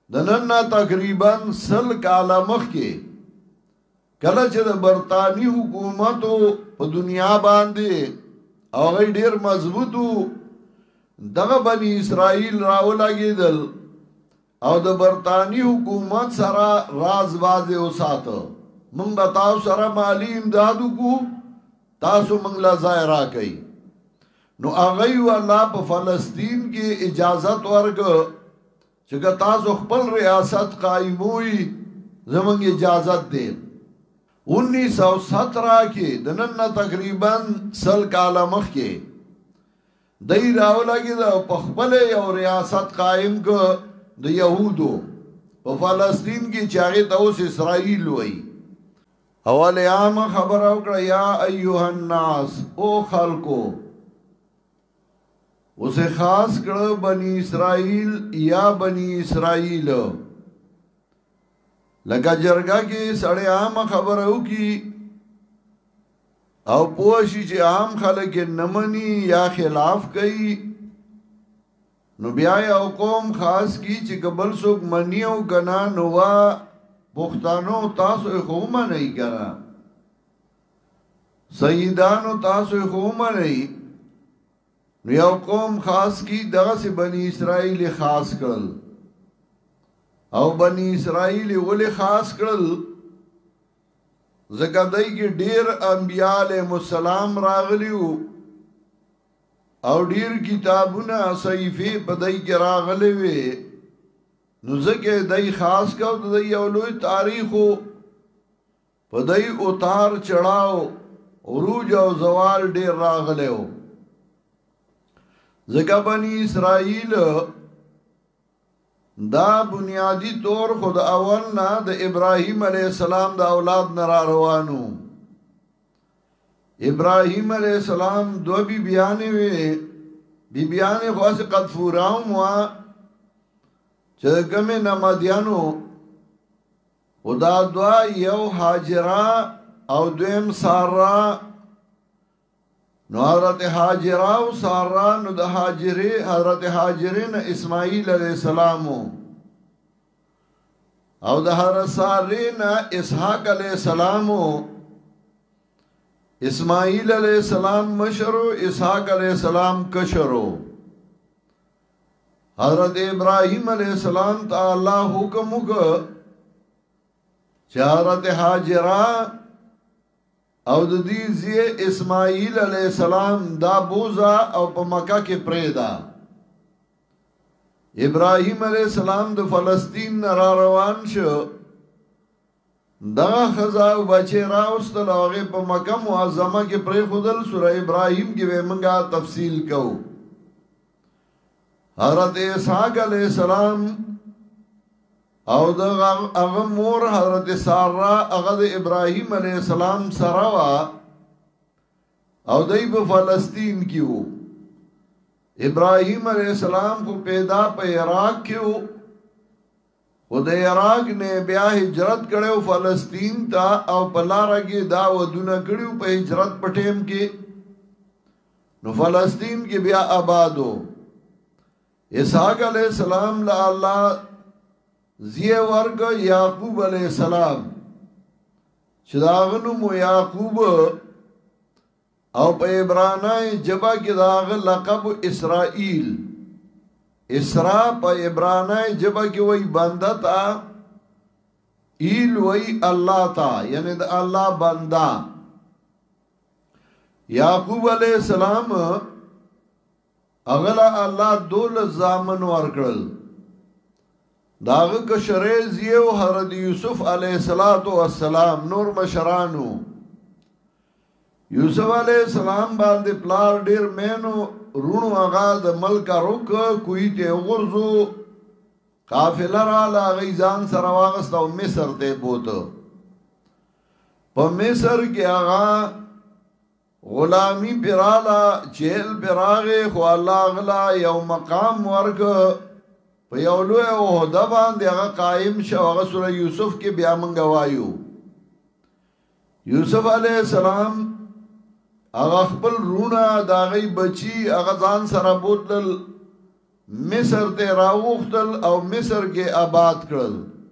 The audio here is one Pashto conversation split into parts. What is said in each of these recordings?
دننا تقریبا 100 کاله مخکې کله چې د برتانی حکومتو په دنیا باندې هغه ډیر مضبوطو دغه بنی اسرائیل راولګیدل او د برتانی حکومت سره راز واځي وساته مونږ به تاسو سره مالی امداد وکړو تاسو مونږ لا ځای راکړئ نو هغه الله په فلسطین کې اجازت ورکړه چې تاسو خپل ریاست قائموي زمونږ اجازت دی 1917 کې د نن تقریبا 100 کاله مخکې دای راولګي د خپل یو ریاست قائم کو د يهودو په فلسطین کې چې هغه د اوس اسرائیل وای اول عام خبر او کړه یا ایها الناس او خلقو اسے خاص کړه بنی اسرائیل یا بنی اسرائیل لکه جرګه کې سړی عام خبر او کی او پوښی چې عام خلک نمنې یا خلاف کوي نو بیا یو قوم خاص کی چې قبل څوک منی او کنا نو وا پښتانو تاسو خو نه کړه سیدانو تاسو خو نه نو یو قوم خاص کی دغه سي بنی اسرائیل خاص کړل او بنی اسرائیل ولې خاص کړل زکه دای کې ډیر انبیاء علیهم السلام راغلیو او ډیر کتابونه صحیفه په دای کې راغلي وي نو زکه دای خاص کړو د یو لوی تاریخو په دای اوتار چړاو عروج او زوال ډیر راغلیو زکه بنی اسرائیل دا بنیادی طور خود اول نه د ابراهیم علیہ السلام د اولاد نه روانو ابراهیم علیہ السلام دو بی بیانې وي بی بیانې خاص قد فوراو وا چې کومه نمادیانو خدا دوا یو هاجرہ او دویم سارا نو حضرت حاجرہ و سارا نو د حاجری حضرت حاجرین اسماعیل علیہ السلام او د حضرت سارین اسحاق علیہ السلام اسماعیل علیہ السلام مشرو اسحاق علیہ السلام کشرو حضرت ابراہیم علیہ السلام تا اللہ حکم وکړ چې حضرت حاجرہ او د دې زی اسماعیل علیہ السلام دا بوزا او په مکه کې پریدا ابراهیم علیہ السلام د فلسطین را روان شو دا خزا او بچی راوستل هغه په مکه معظمه کې پرې خودل سوره ابراهیم کې به موږ تفصیل کوو حضرت اسحاق علیہ السلام او دا هغه مور حضرت سارا هغه د ابراهیم علیہ السلام سره وا او دای په فلسطین کې وو ابراهیم علیہ السلام کو پیدا په عراق کې وو او د عراق نه بیا هجرت کړو فلسطین ته او په لار کې دا ودونه کړو په هجرت پټیم کې نو فلسطین کې بیا آبادو اسحاق علیہ السلام لا الله زیه ورګ یعقوب علیہ السلام چې داغنو مو یعقوب او په عبرانی جبا کې داغ لقب اسرائیل اسرا په عبرانی جبا کې وای بنده تا ایل وای الله تا یعنی د الله بندا یعقوب علیہ السلام اغلا الله دول زامن ورکړل داغه کشره زیو حضرت یوسف علیہ السلام نور مشرانو یوسف علیہ السلام باندې پلار ډیر مینو رونو هغه د ملک روک کوی ته غرزو قافله را لاغی ځان سره واغست او مصر ته بوته په مصر کې هغه غلامی برالا جیل براغه خو الله غلا یو مقام ورک په یو لوی عہده باندې هغه قائم شو هغه سوره یوسف کې بیا مونږ وایو یوسف علیہ السلام هغه خپل رونه دا غي بچي هغه ځان سره بوتل مصر ته راوختل او مصر کې آباد کړل.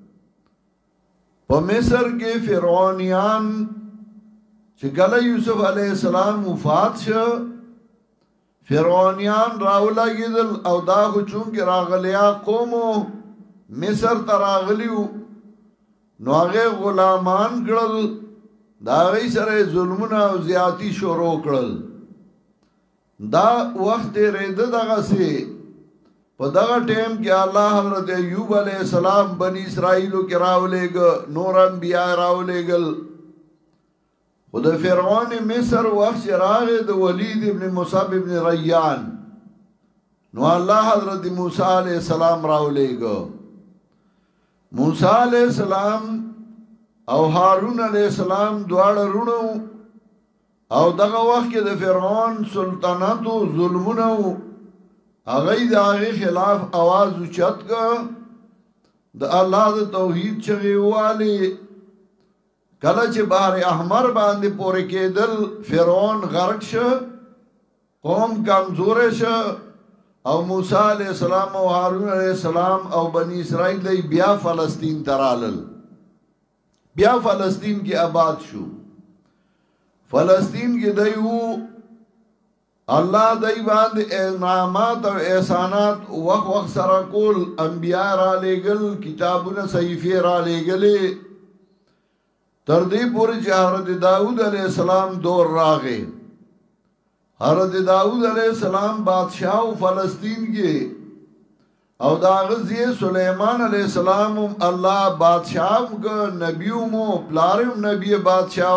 په مصر کې فرعونیان چې کله یوسف علیه السلام وفات شو فرعونیان راولګیدل او دا خو چونکې راغلیا قومو مصر ته راغلیو نو هغه غلامان کړل دا غي سره ظلمونه او زیاتی شروع کړل. دا وخت رید دغه سي په دغه ټیم کې الله حضرت ایوب علیہ السلام بنی اسرائیلو کې راولېګ نور انبیاء راولېګل. خود فرعون مصر وخت راغې د ولید ابن مصعب ابن ریان نو الله حضرت موسی علیہ السلام راولېګ. موسی علیہ السلام او هارون علیہ السلام دواړه رونو او دغه وخت کې د فرعون سلطنت او ظلمونه هغه د هغه خلاف आवाज اوچت کړ د الله د توحید چغې والی. کله چې بحر احمر باندې پورې کېدل فرعون غرق شو قوم کمزور شو او موسی علیہ السلام او هارون علیہ السلام او بنی اسرائیل دی بیا فلسطین ترالل بیا فلسطین کې آباد شو. فلسطین کې دیو الله دای باندې انعامات او احسانات وخت سره کول انبیاء را لېګل کتابونه صحیفه را لېګلې تر دې پورې چې حضرت داؤد علیہ السلام دور راغې. حضرت داؤد علیہ السلام بادشاہ فلسطین کې او دا غزیه سلیمان علیہ السلام الله بادشاہ کو نبیومو پلارم نبی بادشاہ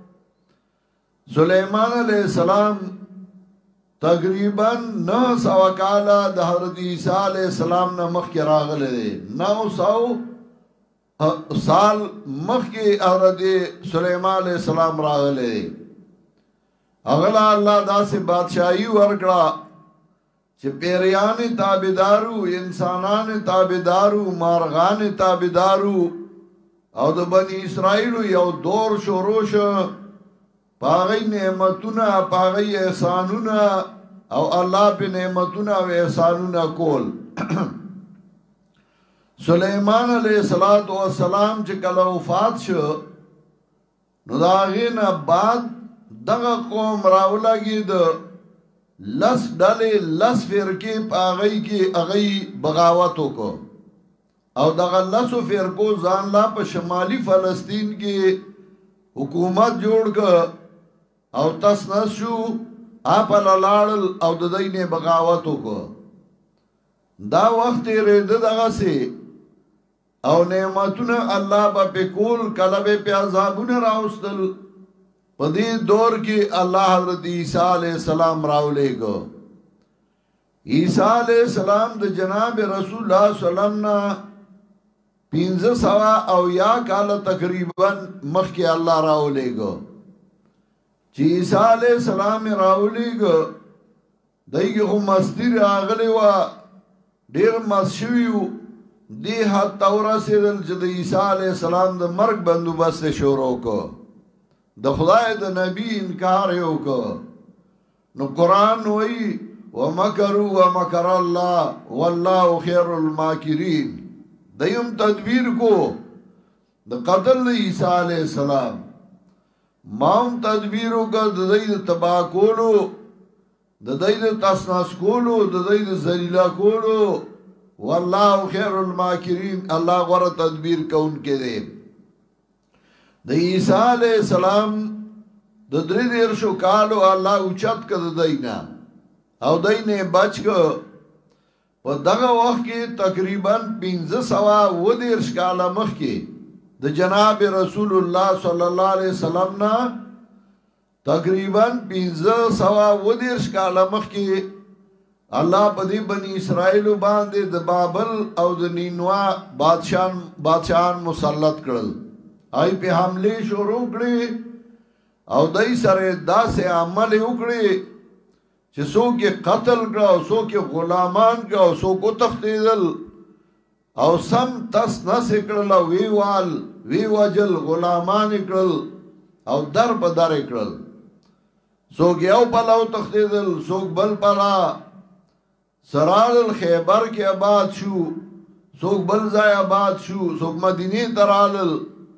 سلیمان علیہ السلام تقریبا 900 کاله د حضرت عیسی علیہ السلام نه مخکې راغله دي. 900 سال مخکې حضرت سلیمان علیہ السلام راغله دي. اغلا الله داسې بادشاہي ورکړه چې پیریان تابعدارو انسانان تابعدارو مارغان تابعدارو او د بنی اسرائیل یو دور شروع شو پاغی نعمتونه پاغی احسانونه او الله په نعمتونه او احسانونه کول. سلیمان علیہ السلام چې کله وفات شو نو دا غینه بعد دغه قوم راولګید لس ډلې لس فرقې پاغی کې اغي بغاوت وکړو او دغه لسو فرقو ځان لا په شمالي فلسطین کې حکومت جوړ کړ او تاسو شو اپل لاړل او د دینه بغاوت وکړو. دا وخت رید دغه سي او نعمتونه الله په کول کله به عذابونه راوستل. په دې دور کې الله حضرت عیسی علیہ السلام راولېګو. عیسی علیہ السلام د جناب رسول الله صلی الله علیه وسلم 1500 او یا کال تقریبا مخکې الله راولېګو. چې عیسی علیہ السلام راولېګو دایګه هم مستی راغلی و ډیر مسشویو دی حد تورا سیدل چې د عیسی علیہ السلام د مرګ بندوبست شروع کو د خدای د نبی انکار یو کو. نو قرآن وی ومکروا ومکر الله والله خیر الماکرین. دیم تدبیر کو د قتل عیسی علیہ السلام مام تدبیرو کا د دې تباہ کولو د دې تسناس کولو د دې ذلیلہ کولو والله خیر الماکرین. الله غره تدبیر کون کې دی. د عیسی علیہ السلام د 3 کالو الله اوچت کړ دینه او دینه بچ کو. په دغه وخت کې تقریبا 1520 کاله مخکې د جناب رسول الله صلی الله علیه وسلم نا تقریبا 1520 کاله مخکې الله په دې بنی اسرائیل باندې د بابل او د نینوا بادشاہان مسلط کړل. آی په حمله شروع کړې او دای سره داسې عمل وکړي چې څوک قتل کړه او څوک غلامان کړه او څوک تختیدل او سم تس نس کړل وی وجل غلامان کړل او در په در کړل. څوک یو پلاو تختیدل څوک بل پلا سرال الخیبر کې آباد شو، څوک بل ځای آباد شو، څوک مدینه ترالل.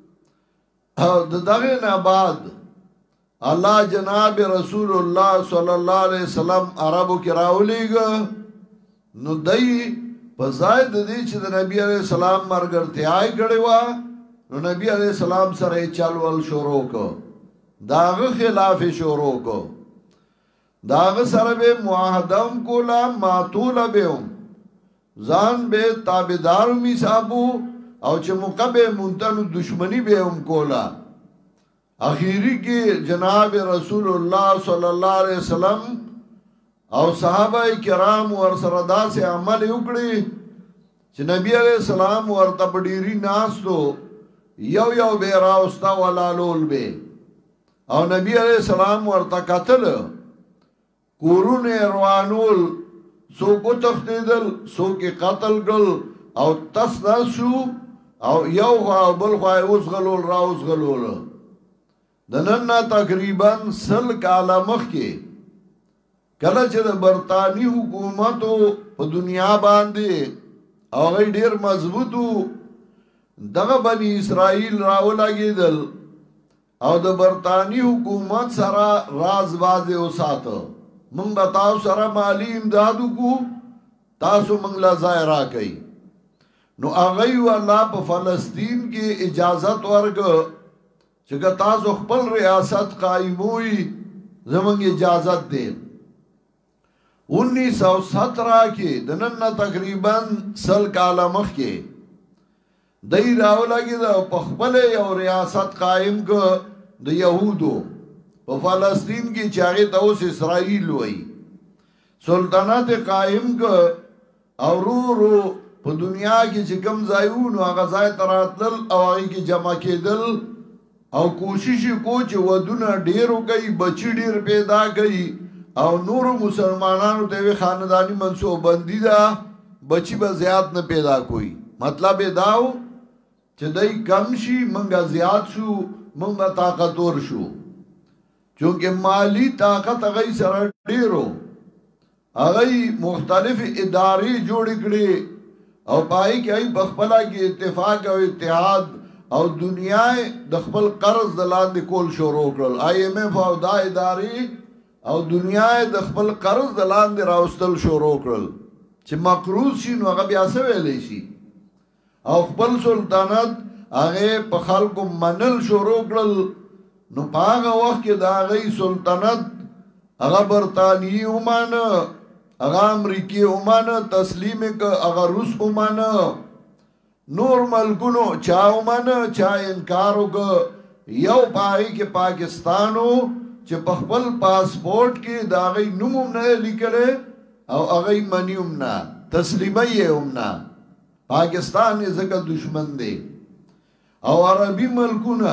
دغه نه بعد الله جناب رسول الله صلی الله علیه وسلم عربو کې راولېګ. نو دای په ځای د دې چې د نبی علیہ السلام مرګرتیاي کړي وا، نو نبی علیہ السلام سره چلول شروع کو، داغه خلاف شروع کو، داغه سره به معاهدم کولا ماتول بهم ځان به تابعدار می صاحبو او چې مقبه مونتنو دشمنی به هم کولا. اخیری کې جناب رسول الله صلی الله علیه وسلم او صحابه کرام ور سره داسې عمل وکړي چې نبی علیہ السلام ورته ډیری ناستو، یو یو به راوستا ولالول به، او نبی علیہ السلام ورته قتل کورونه روانول، سو کو تختیدل، سو کې قتل گل او تس شو، او یو خوا بل خوا اوس غلول راوس غلول. دنن تقریبا 100 کاله مخکې کله چې د برتانی حکومتو په دنیا باندې هغه ډیر مضبوطو، دغه بنی اسرائیل راولګیدل او د برتانی حکومت سره راز باز وساته. مونږ به تاسو سره مالی امداد وکړو، تاسو مونږ لا ځای راکړئ. نو هغه والله په فلسطین کې اجازت ورکړه چې تاسو خپل ریاست قائموي، زمونږ اجازت دی. 1917 کې د نن تقریبا 100 کاله مخکې دای راولګید په خپل یو ریاست قائم کو د يهودو په فلسطین کې چې هغه ته اوس اسرائیل وایي. سلطنت قائم کو او رو په دنیا کې چې کم ځایونو هغه ځای تراتل او هغه کې جمع کېدل او کوشش کو چې ودونه ډیرو کوي، بچی ډیر پیدا کوي، او نور مسلمانانو ته خاندانی منصوب بندي دا بچی به زیات نه پیدا کوي. مطلب داو چې دای کم شي منګه زیات شو، منګه طاقتور شو، چونکه مالی طاقت هغه سره ډیرو. هغه مختلف ادارې جوړ کړي او پای کې ای بخپلا کې اتفاق او اتحاد او دنیا د خپل قرض د لاندې کول شروع کړل. IMF او دا ادارې او دنیا د خپل قرض د لاندې راوستل شروع کړل چې مقروض شي، نو هغه بیا څه ویلی شي، او خپل سلطنت هغه په خلکو منل شروع کړل. نو په هغه وخت کې د هغه سلطنت هغه برطانیې ومانه، هغه امریکای ومانه، تسلیم که هغه روس ومانه، نور ملکونو چا ومانه، چا انکار وکړ. یو پای کې پاکستانو چې په خپل پاسپورت کې د هغه نوم نه لیکلی او هغه منی هم نه، تسلیمه یې هم نه. پاکستان یې ځکه دشمن دی. او عربي ملکونه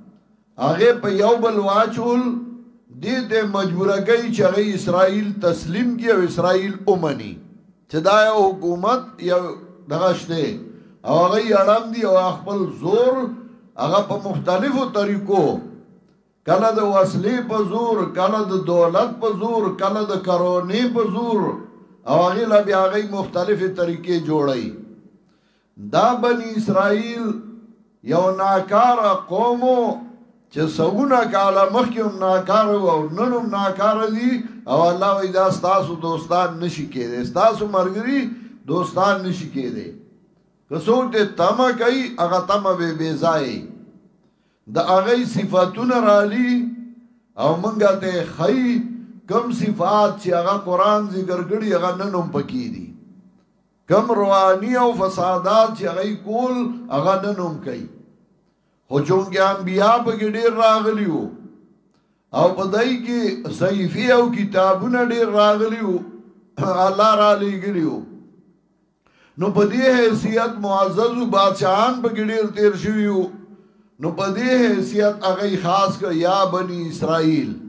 هغه په یو بل واچول، دې ته مجبوره کوي چې هغه اسرائیل تسلیم کړي او اسرائیل اومني چې دا یو حکومت یو دغه شته، او هغه اړم دي او خپل زور هغه په مختلفو طریقو، کله د وسلې په زور، کله د دولت په زور، کله د کرونې په زور، او هغه لا بیا هغه مختلفه طریقې جوړي. دا بنی اسرائیل یو ناکاره قومو چې سونه کاله مخکې هم ناکاره او نن هم ناکاره دي، او الله وایي دا ستاسو دوستان نشي کېدی، ستاسو ملګري دوستان نشي کېدی. که څوک دې تمه کوي هغه تمه به بې ځایه، د هغه صفاتونه رالی او منګه ته ښایي کم صفات چې هغه قرآن ذکر کړي هغه نن هم پکې دي، کم روحاني او فسادات چې هغه کول هغه نن هم کوي. خو چونکې انبیا پکې ډېر راغلي وو او په دای کې صحیفې او کتابونه ډېر راغلي وو، الله را لېږلي وو، نو په دې حیثیت معززو بادشاهان پکې ډېر تیر شوي وو. نو په دې حیثیت هغه خاص کړ یا بني اسرائیل،